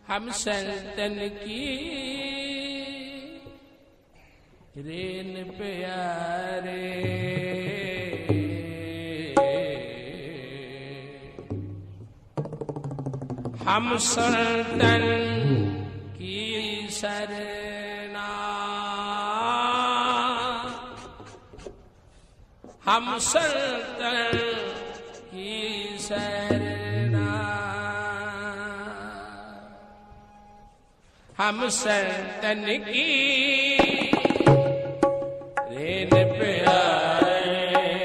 हम संतन की रेन प्यारे, हम संतन की सरना, हम संतन की सरना, हम संतन की रेन प्यारे,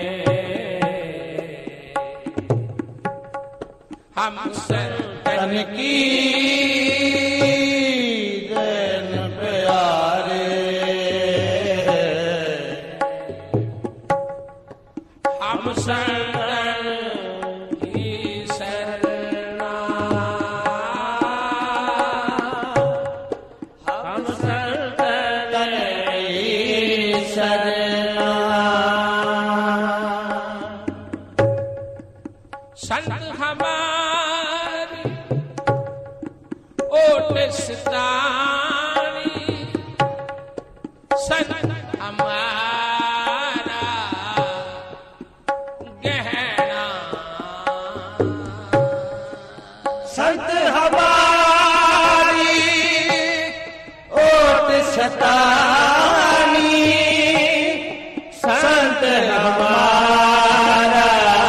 हम संतन की रेन प्यारे, हम संतन की सरना, हम संतन की सरना। संत हमारी ओट सितानी, संत हमारा गहना, संत हमारी ओट सतानी, संत हमारा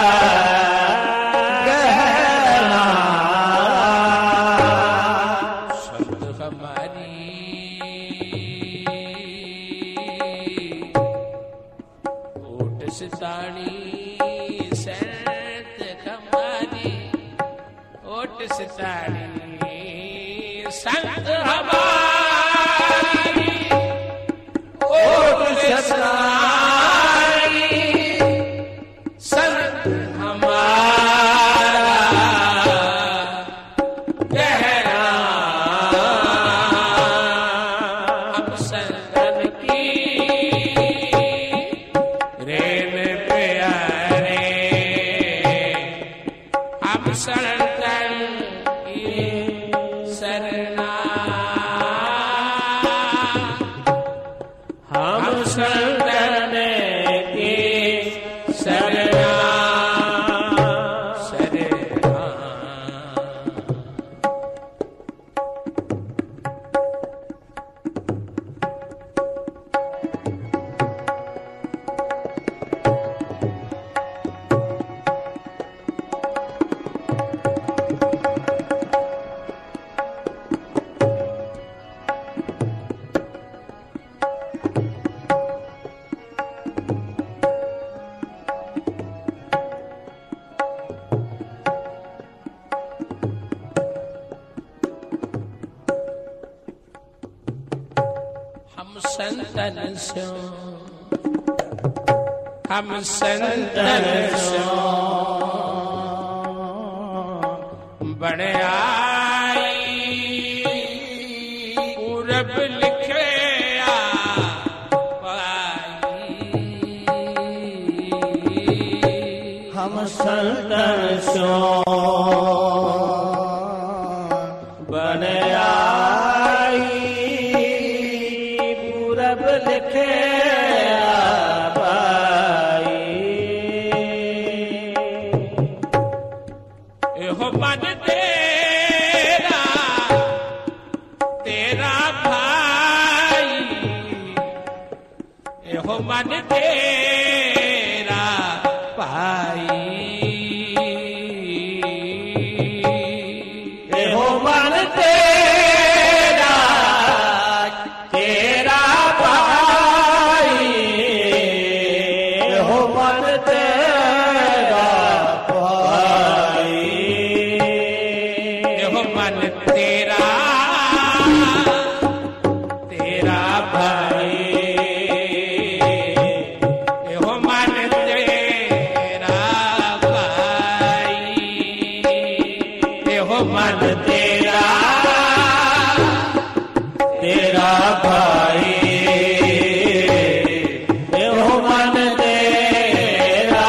गहना, संत हमारी ओट सितानी, संत हमारी ओट सितानी, संत हमारी ओट सितानी, संत हमारा गहना, हम संतन की रेन प्यारे, हम संतन की सरना, हम संतन की सरना, सरना। हम संतन सो, हम संतन सो बड़े आई, पूरब लिखे पाई, हम संतन सो बने आई, पूरब लिखे पाई, एहो मन तेरा, तेरा भाई, एहो मन तेरा भाई, एहो मन तेरा, तेरा भाई, एहो मन तेरा भाई, एहो मन तेरा, तेरा भाई, एहो मन तेरा भाई, एहो मन तेरा, तेरा भाई, एहो मन तेरा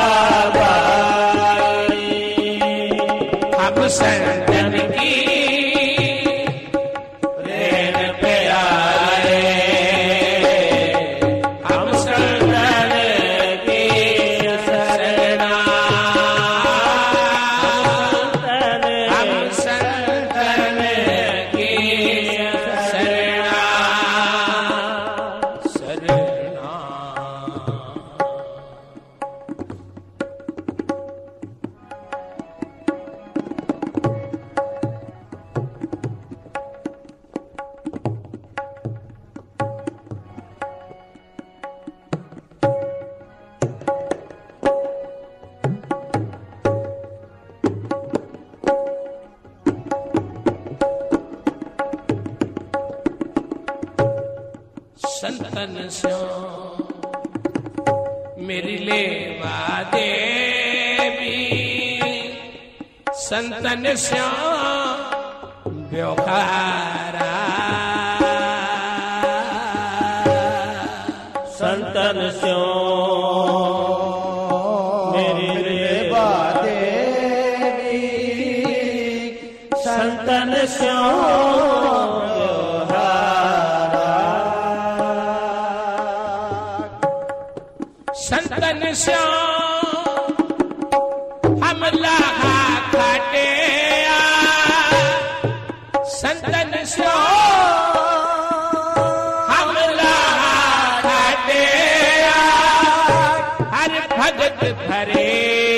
भाई, हम संतन की संतन स्यो मेरी लेवा देवी संतन स्यो व्यवहारा संतन स्यो मेरी लेवा देवी संतन स्यो संतन स्यो हम लाहा खाटे संतन स्यो हम लाहा खाटे हर भगत भरे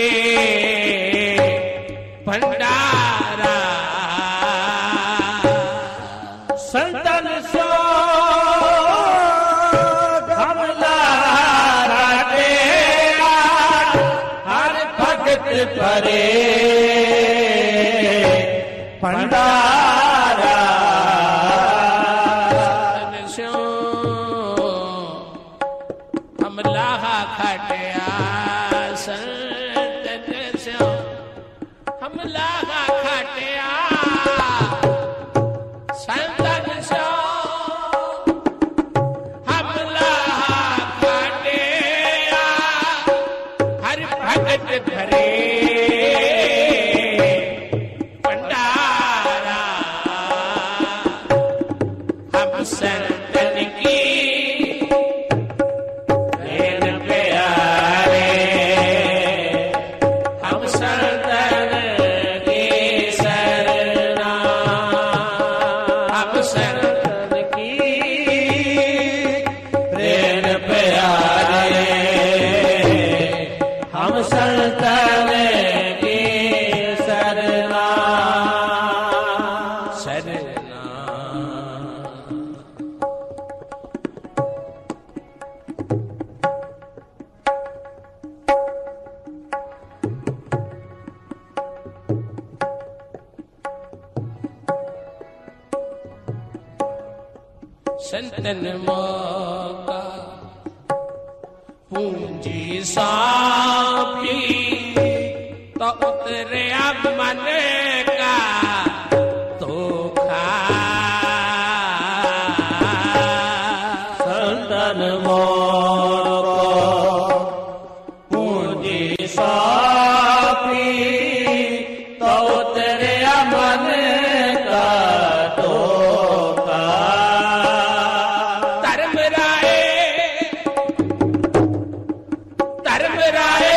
भंडारा संतन स्यो हम लाहा हर भगत भरे भंडारा संतन स्यो हम लाहा खाटिया संतन स्यो हम लाहा खाटिया संतन स्यो हम लाहा खाटिया हर भगत भरे भंडारा हम संतन की रेन प्यारे हम संतन की शरणा हम संतन की प्रेम प्यारे हम संतन की शरणा शरणा संतन मौका पूंजी सौंपी तो उतरे अब मन का धोखा संतन मोर पूंजी सापी तो तेरे मन का धोखा धर्म राय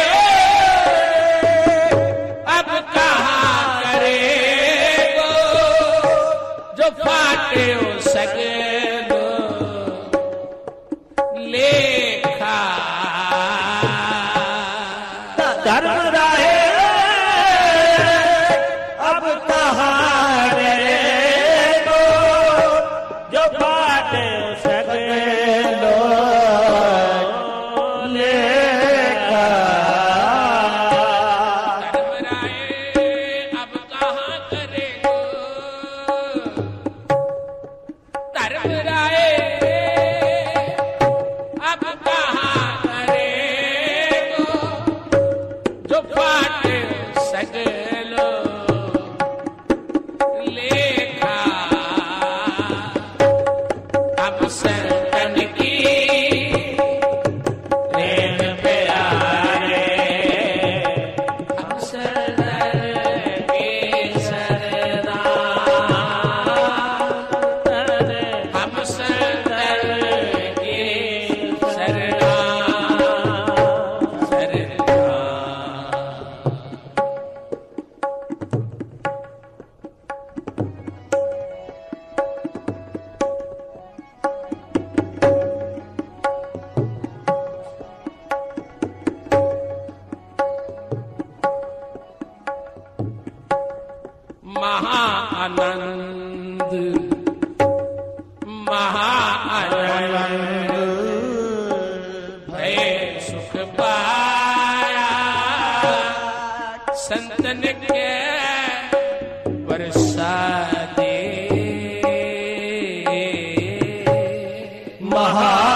अब कहाँ करेगो जो फाटे हो सकेगो लेखा धर्म राहे अब कहाँ रे गो जो बात सके लो लेखा धर्म राय अब कहाँ करेगो धर्म राय अब कहाँ करेगो जो पाट सगलो लेखा अब संतन की प्रेम प्यारे अब संतन की शरणा हम संतन की शरणा शरणा महाआनंद महाआनंद भय सुख पाया संतन के बरसा दे महा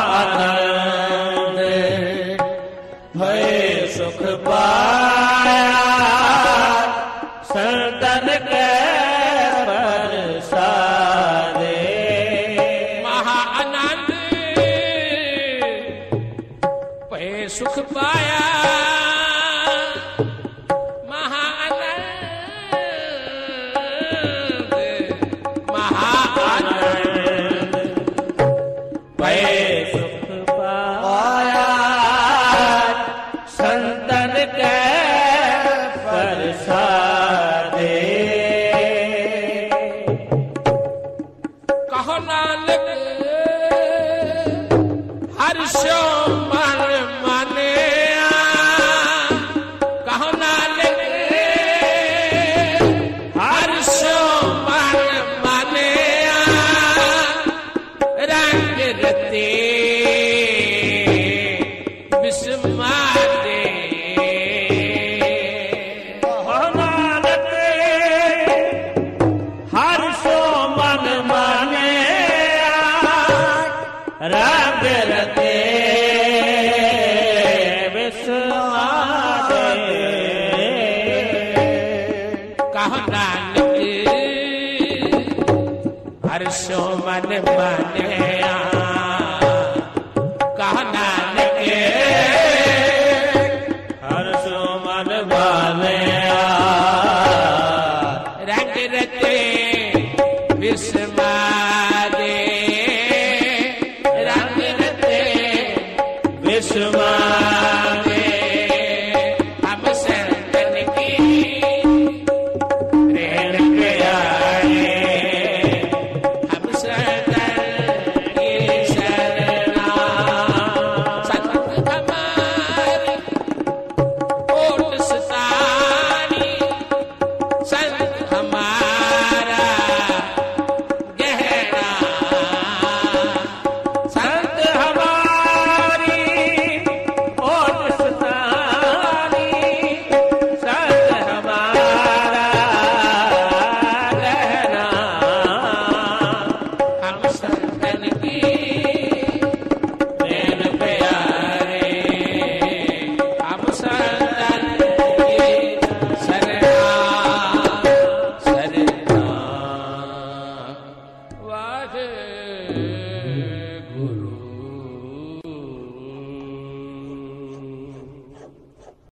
हर्षो मन मानया कहना